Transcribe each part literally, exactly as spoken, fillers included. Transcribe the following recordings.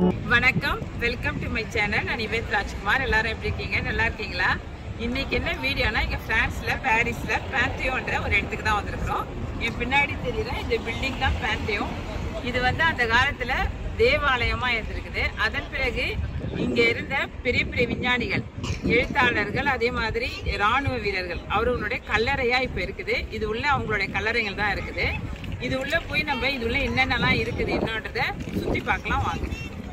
வணக்கம், welcome to my channel. நான் Yvette Rajkumar. எல்லாரும் எப்படி இருக்கீங்க? நல்லா இருக்கீங்களா? இன்னைக்கு என்ன வீடியோனா, இங்க பிரான்ஸ்ல பாரிஸ்ல பாந்தியோன்ற ஒரு இடத்துக்கு தான் வந்திருக்கிறோம். என் பின்னாடி தெரியுற இந்த பில்டிங் தான் பாந்தியோன். இது வந்து அந்த காலத்துல தேவாலயமா இருந்திருக்குது. அதன் பிறகு இங்க இருந்த பெரிய பெரிய விஞ்ஞானிகள், எழுத்தாளர்கள், அதே மாதிரி ராணுவ வீரர்கள் அவர்களுடைய கல்லறையா இப்ப இருக்குது. இது உள்ள அவங்களுடைய கல்லறைகள் தான் இருக்குது. இது உள்ள போய் நம்ம இது உள்ள என்னென்னலாம் இருக்குது என்னன்றத சுத்தி பார்க்கலாம் வாங்க.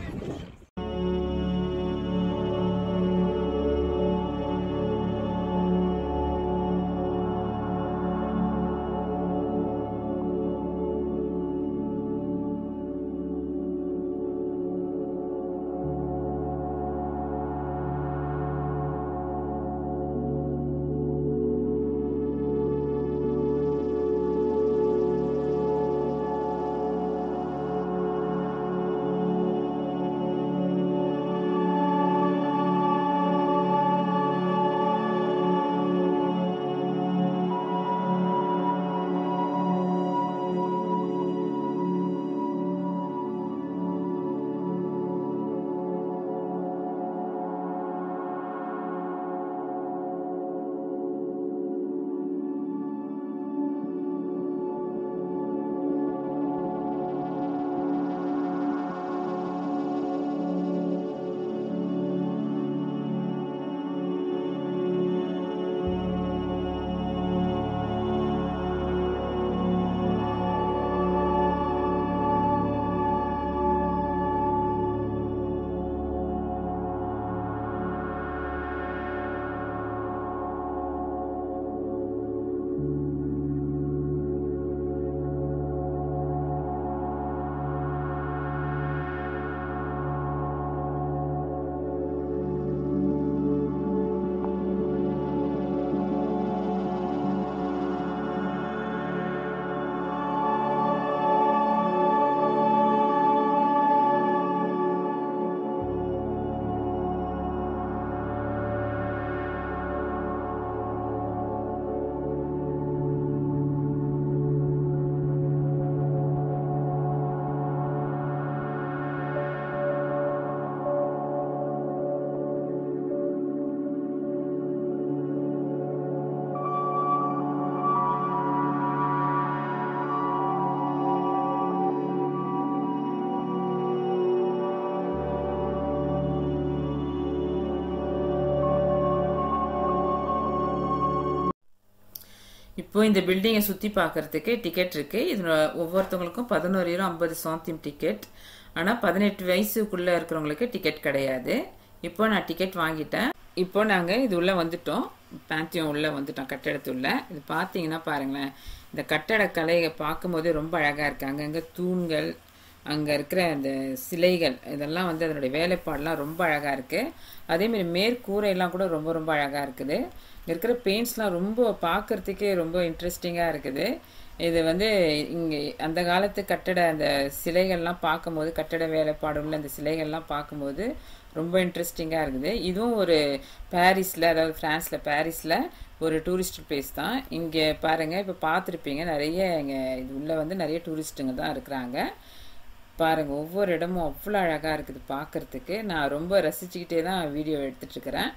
இப்போ இந்த பில்டிங்கை சுற்றி பார்க்கறதுக்கு டிக்கெட் இருக்கு. இது ஒவ்வொருத்தவங்களுக்கும் பதினோரு யூரோ ஐம்பது சாந்திம் டிக்கெட். ஆனால் பதினெட்டு வயசுக்குள்ளே இருக்கிறவங்களுக்கு டிக்கெட் கிடையாது. இப்போ நான் டிக்கெட் வாங்கிட்டேன். இப்போ நாங்கள் இது உள்ளே வந்துட்டோம். பாந்தியோன் உள்ளே வந்துட்டோம், கட்டடத்துள்ள. இது பார்த்தீங்கன்னா பாருங்களேன், இந்த கட்டடக்கலையை பார்க்கும்போது ரொம்ப அழகாக இருக்குது. அங்கங்கே தூண்கள், அங்கே இருக்கிற அந்த சிலைகள், இதெல்லாம் வந்து அதனுடைய வேலைப்பாடெலாம் ரொம்ப அழகாக இருக்குது. அதேமாரி மேற்கூரையெல்லாம் கூட ரொம்ப ரொம்ப அழகாக இருக்குது. இங்கே இருக்கிற பெயிண்ட்ஸ்லாம் ரொம்ப பார்க்குறதுக்கே ரொம்ப இன்ட்ரெஸ்டிங்காக இருக்குது. இது வந்து இங்கே அந்த காலத்து கட்டட அந்த சிலைகள்லாம் பார்க்கும்போது, கட்டட வேலைப்பாடு உள்ள அந்த சிலைகள்லாம் பார்க்கும்போது ரொம்ப இன்ட்ரெஸ்டிங்காக இருக்குது. இதுவும் ஒரு பாரிஸில், அதாவது ஃப்ரான்ஸில் பாரிஸில் ஒரு டூரிஸ்ட் பிளேஸ் தான். இங்கே பாருங்கள், இப்போ பார்த்துருப்பீங்க, நிறைய இங்கே இது உள்ளே வந்து நிறைய டூரிஸ்ட்டுங்க தான் இருக்கிறாங்க. பாருங்கள், ஒவ்வொரு இடமும் அவ்வளோ அழகாக இருக்குது பார்க்குறதுக்கு. நான் ரொம்ப ரசிச்சுக்கிட்டே தான் வீடியோ எடுத்துட்ருக்கிறேன்.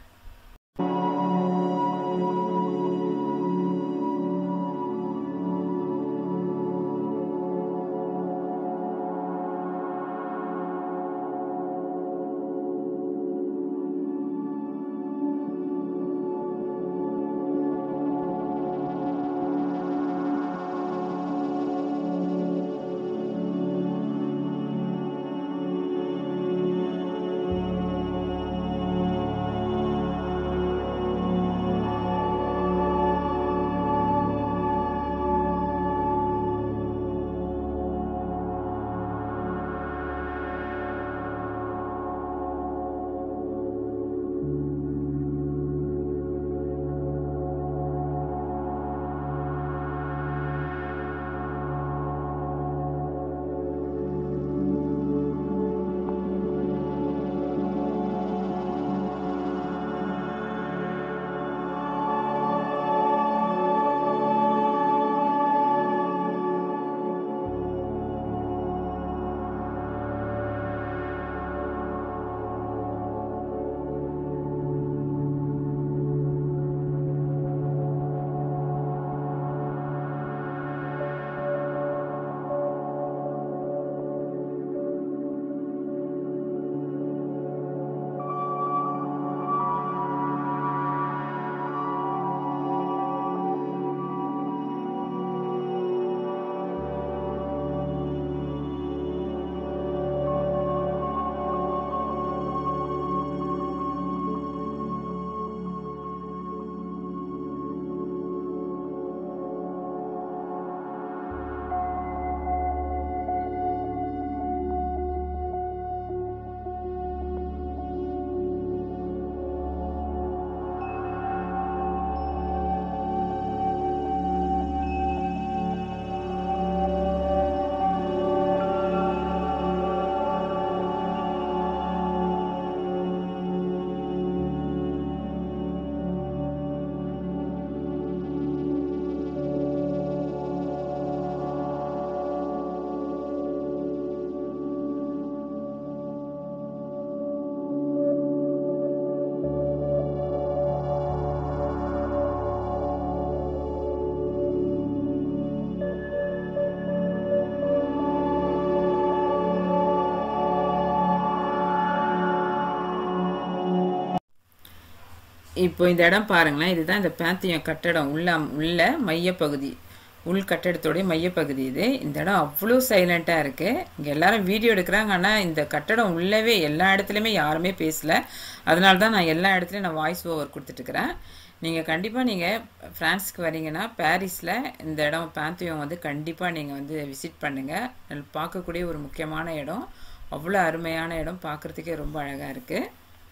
இப்போ இந்த இடம் பாருங்களேன், இதுதான் இந்த பேந்தியோன் கட்டடம் உள்ள உள்ள மையப்பகுதி, உள் கட்டடத்தோடைய மையப்பகுதி இது. இந்த இடம் அவ்வளோ சைலண்ட்டாக இருக்குது. இங்கே எல்லாரும் வீடியோ எடுக்கிறாங்க, ஆனால் இந்த கட்டடம் உள்ளவே எல்லா இடத்துலையுமே யாருமே பேசலை. அதனால தான் நான் எல்லா இடத்துலையும் நான் வாய்ஸ் ஓவர் கொடுத்துட்ருக்குறேன். நீங்கள் கண்டிப்பாக நீங்கள் ஃப்ரான்ஸுக்கு வரீங்கன்னா பாரிஸில் இந்த இடம் பேந்தியோன் வந்து கண்டிப்பாக நீங்கள் வந்து விசிட் பண்ணுங்கள். பார்க்கக்கூடிய ஒரு முக்கியமான இடம், அவ்வளோ அருமையான இடம், பார்க்குறதுக்கே ரொம்ப அழகாக இருக்குது.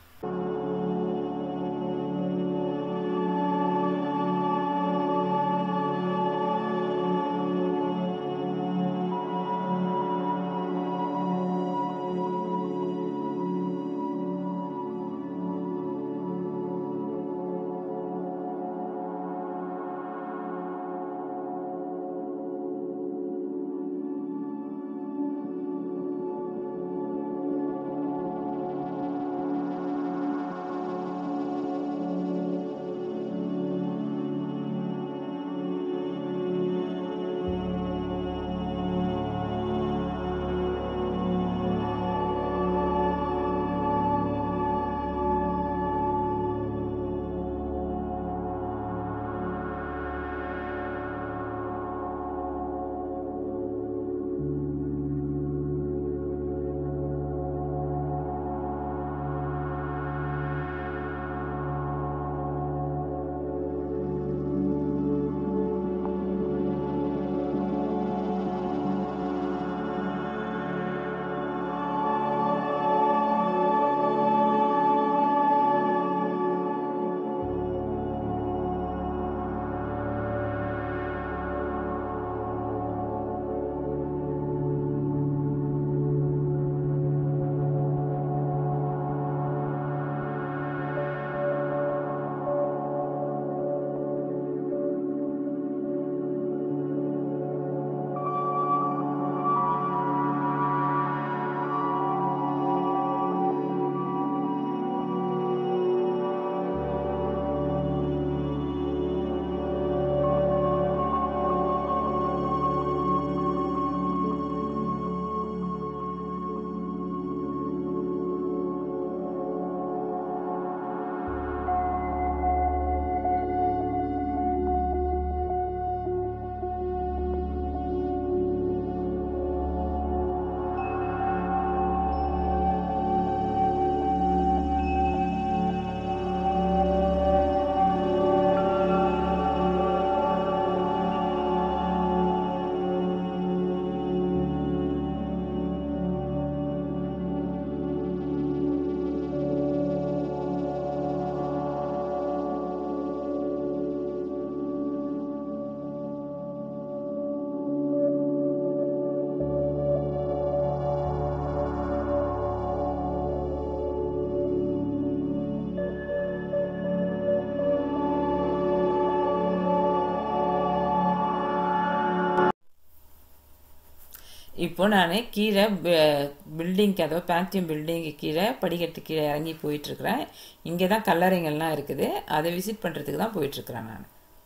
இப்போ நான் கீழே பில்டிங்க்கு, அதாவது பேந்தியோன் பில்டிங்கு கீழே படிக்கட்டு கீழே இறங்கி போயிட்டுருக்குறேன். இங்கே தான் கல்லறைங்கள்லாம் இருக்குது, அதை விசிட் பண்ணுறதுக்கு தான் போயிட்டுருக்குறேன் நான்.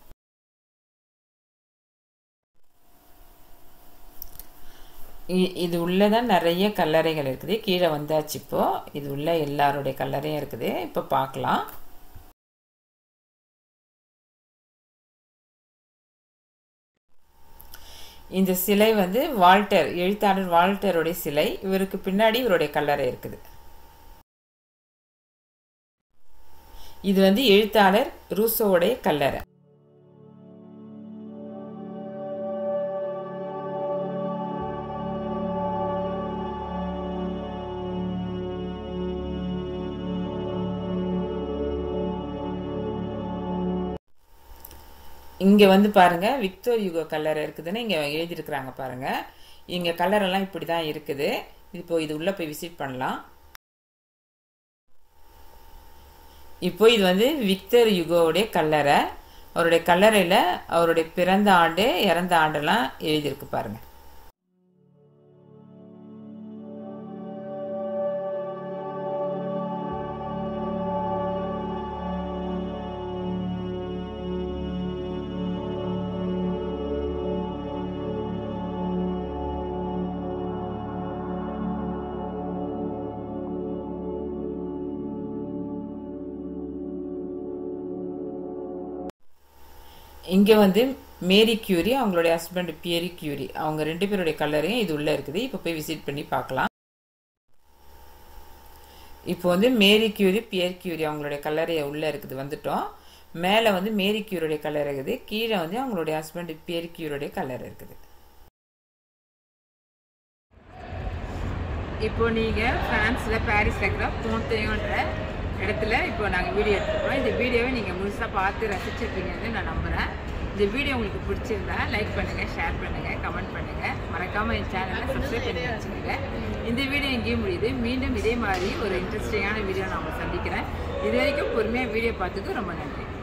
இது உள்ளே தான் நிறைய கல்லறைகள் இருக்குது. கீழே வந்தாச்சு, இப்போது இது உள்ள எல்லாருடைய கல்லறையும் இருக்குது. இப்போ பார்க்கலாம். இந்த சிலை வந்து வால்டர், எழுத்தாளர் வால்டருடைய சிலை. இவருக்கு பின்னாடி இவருடைய கல்லறை இருக்குது. இது வந்து எழுத்தாளர் ரூசோவுடைய கல்லறை. இங்கே வந்து பாருங்கள், விக்டோர் யுகோ கல்லறை இருக்குதுன்னு இங்கே எழுதியிருக்கிறாங்க பாருங்கள். இங்கே கல்லறைலாம் இப்படி தான் இருக்குது. இப்போ இது உள்ளே போய் விசிட் பண்ணலாம். இப்போ இது வந்து விக்டர் யுகோவுடைய கல்லறை. அவருடைய கல்லறையில் அவருடைய பிறந்த ஆண்டு, இறந்த ஆண்டெல்லாம் எழுதியிருக்கு பாருங்கள். இங்கே வந்து மேரி கியூரி அவங்களுடைய ஹஸ்பண்ட் பியரி கியூரி அவங்க ரெண்டு பேருடைய கல்லறையும் இது உள்ளே இருக்குது. இப்போ போய் விசிட் பண்ணி பார்க்கலாம். இப்போ வந்து மேரி கியூரி பியர் கியூரி அவங்களுடைய கல்லறையை உள்ளே இருக்குது வந்துட்டோம். மேலே வந்து மேரி கியூரியுடைய கல்லறை இருக்குது, கீழே வந்து அவங்களுடைய ஹஸ்பண்ட் பியர் கியூரியுடைய கல்லறை இருக்குது. இப்போ நீங்கள் ஃப்ரான்ஸில் பாரிஸில் இருக்கிற பாந்தேயோன்ற இடத்துல இப்போ நாங்கள் வீடியோ எடுத்துக்கிறோம். இந்த வீடியோவை நீங்கள் முழுசாக பார்த்து ரசிச்சிருப்பீங்கன்னு நான் நம்புகிறேன். இந்த வீடியோ உங்களுக்கு பிடிச்சிருந்தா லைக் பண்ணுங்கள், ஷேர் பண்ணுங்கள், கமெண்ட் பண்ணுங்கள். மறக்காமல் என் சேனலை சப்ஸ்கிரைப் பண்ணி வச்சுக்கோங்க. இந்த வீடியோ எங்கேயும் முடியுது. மீண்டும் இதே மாதிரி ஒரு இன்ட்ரெஸ்டிங்கான வீடியோ நான் உங்களை சந்திக்கிறேன். இது வரைக்கும் பொறுமையாக வீடியோ பார்த்துக்கு ரொம்ப நன்றி.